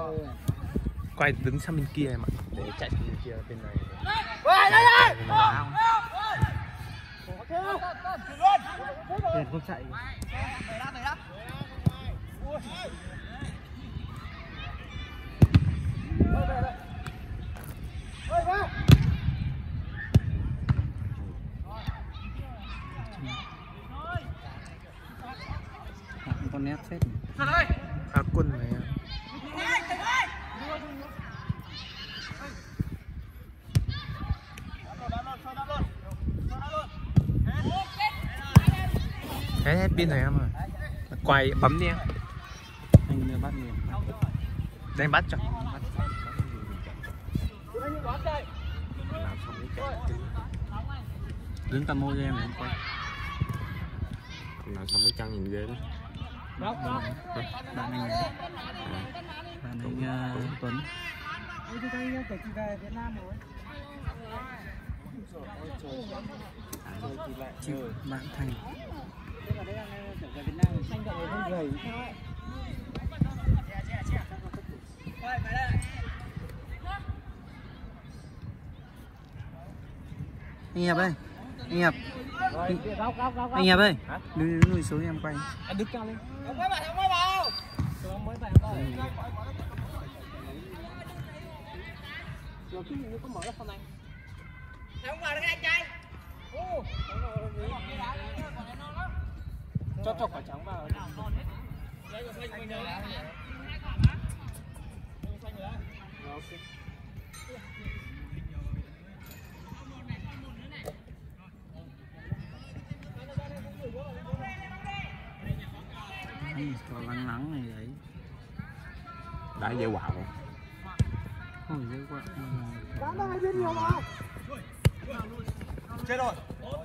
Quay đứng sang bên kia em ạ, để chạy sang bên kia bên này. Không chạy. Con nét phết. Phá quân này. Hết pin này em ơi. Quay bấm đi em. Anh đưa bắt liền. Đây bắt cho. Đứng tầm môi cho em để quay. Làm xong cái chân nhìn ghê đó. Bạn anh Tuấn. Chịu bạn Thành. Anh Hiệp ơi, anh Hiệp, anh Hiệp ơi, lùi xuống em quay. Anh đứng cao lên. Không mấy bạn vào. Mới bạn vào. Rồi cái gì nó có mở ra phần này. Không vào được anh trai. Cho quả trắng vào. Lấy quả xanh mình rồi. Ok. Có lắng nắng này đấy. Đá dễ quạo. Không phải dễ quạo. Đá hai bên nhiều mà. Chết rồi.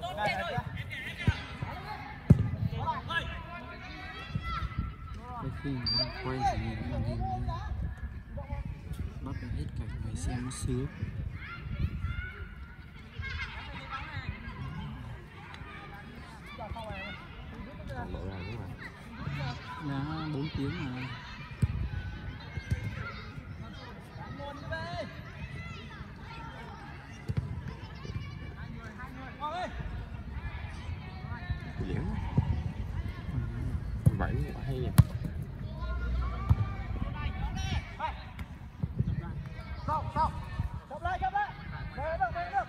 Đôi khi quay chỉ nhìn màn hình bắt được hết cảnh người xem nó sướng. Còn lộ ra đúng không? Đã 4 tiếng rồi. Diễn vậy quá hay nha. Chậm lại. Về được.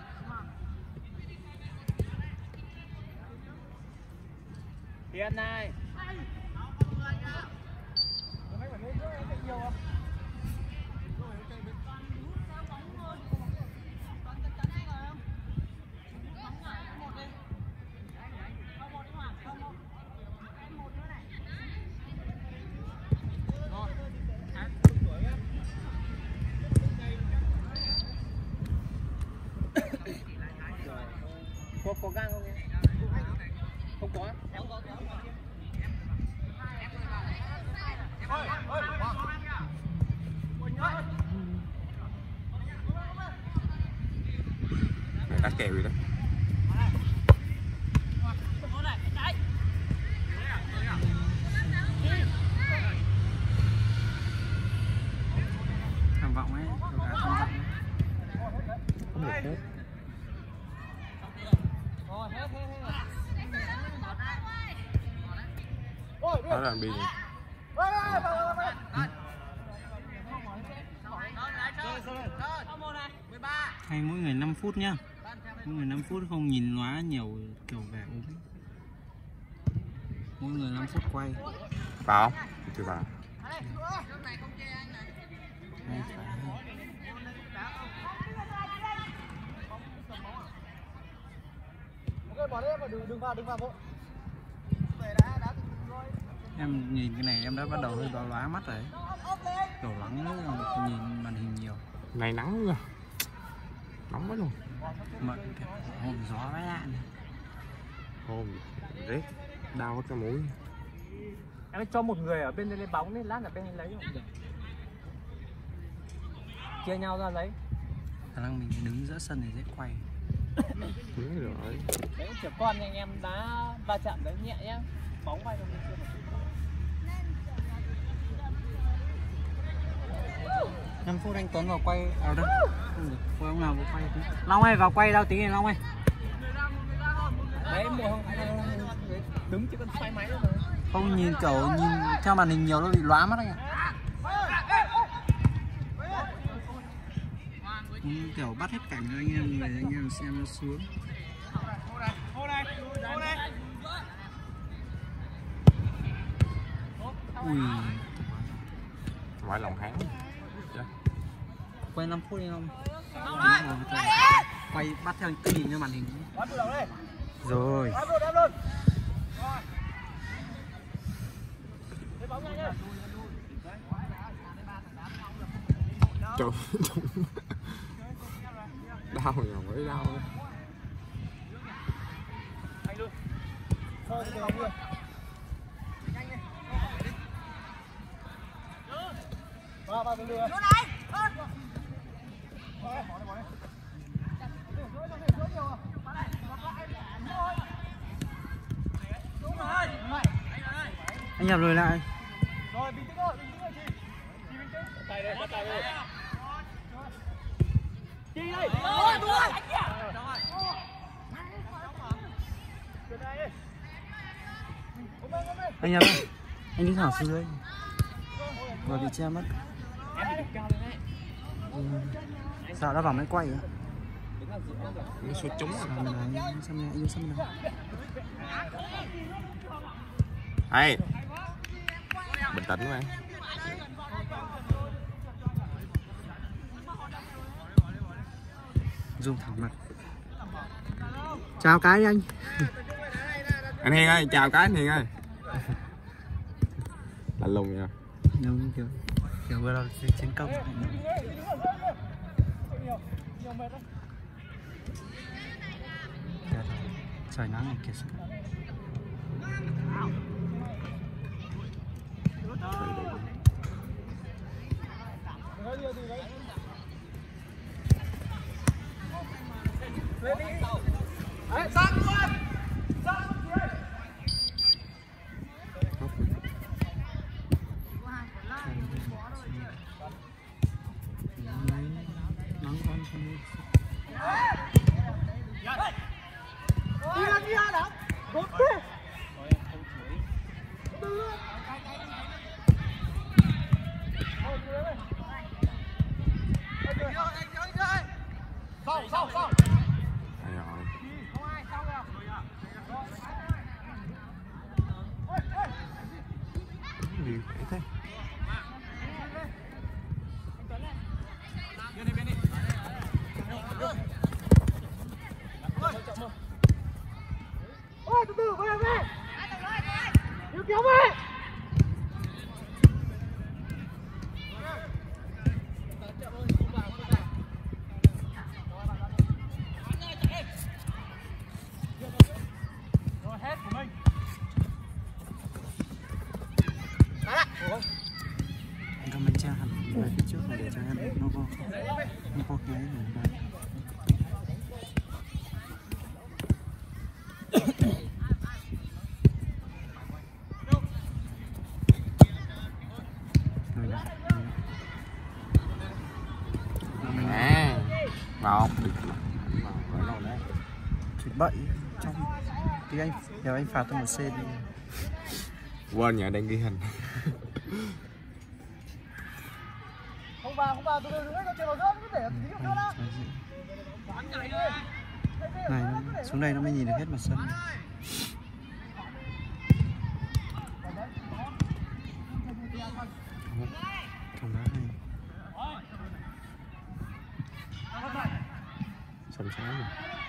Tiền này. Có gang không nhé? Không có. Đá kèo rồi đó. Tham vọng ấy, tham vọng. Không được hết. Đó là bi này. Hay mỗi người 5 phút nhá. Mỗi người 5 phút không nhìn lóa nhiều kiểu vẻ ốm. Mỗi người 5 phút quay. Vào không? Chưa vào. Hay phải. Đừng vào vội. Em nhìn cái này em đã bắt đầu hơi lóa mắt rồi. Kiểu nắng nữa, nhìn màn hình nhiều. Ngày nắng rồi. Nóng quá luôn. Mà hôm gió vãi lạ này. Hôm rét đau hết cái mũi. Em cho một người ở bên đây lấy bóng nên lát là bên lấy không được. Chia nhau ra lấy. Khả năng mình đứng giữa sân này dễ quay. Đúng rồi. Đấy trẻ con anh em đá va chạm đấy nhẹ nhá. Bóng bay trong bên kia. 5 phút anh Tuấn vào quay ở đâu? Quay ông nào vào quay tí. Long ơi vào quay đâu tí này Long ơi. Đấy mua không đứng chứ con xoay máy rồi. Không nhìn kiểu nhìn theo màn hình nhiều nó bị lóa mắt anh ạ. Kiểu bắt hết cảnh cho anh em về anh em xem nó sướng. Ui. Ngoại lòng hán. Quay 5 phút đi không? Quay bắt theo cái nhìn như màn hình. Rồi. Trời đau rồi mới đau. Anh nhập lùi lại. Rồi bình tĩnh thôi, chị bình tĩnh. Tay đây, bắt tay đây. Chi đây. Rồi, đúng rồi. Anh nhập ơi. Anh đứng thẳng xuống dưới. Và bị che mất. Sao đã vào máy quay rồi? Nó sút trúng rồi. Xăm này. Hay. Bình tĩnh quá. Zoom thẳng mặt. Chào cái anh. Anh Hiền ơi, chào cái anh Hiền ơi. Lạnh lùng nha. Nhưng kiểu vừa rồi chiến công. Trời nắng này kìa. Ôi, từ từ, quay về. Điều kéo về. Rồi, hết của mình. Anh comment cha hẳn về phía trước để cho em nó có cái này đây. Một Thì bậy trong thì anh nhờ anh phạt tôi một xe đi. quên nhờ đang ghi hình. Không vào, từ từ nó chơi vào rớt, cứ để tí nữa đó. Này xuống đây nó mới nhìn được hết mặt sân. Không đá hay. Sầm sáng rồi.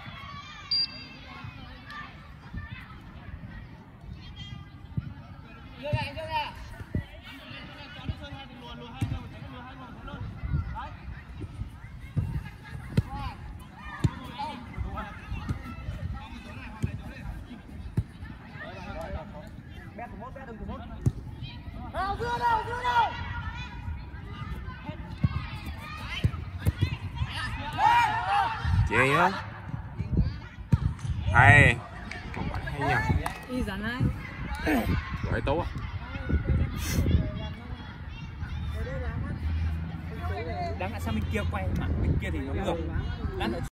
Nào, dưa đâu. Chị á. Hay. Không phải hay nhờ. Y dán ai? Gọi Tú á. đáng là sang bên kia quay mà bên kia thì nó ngược. Lát nữa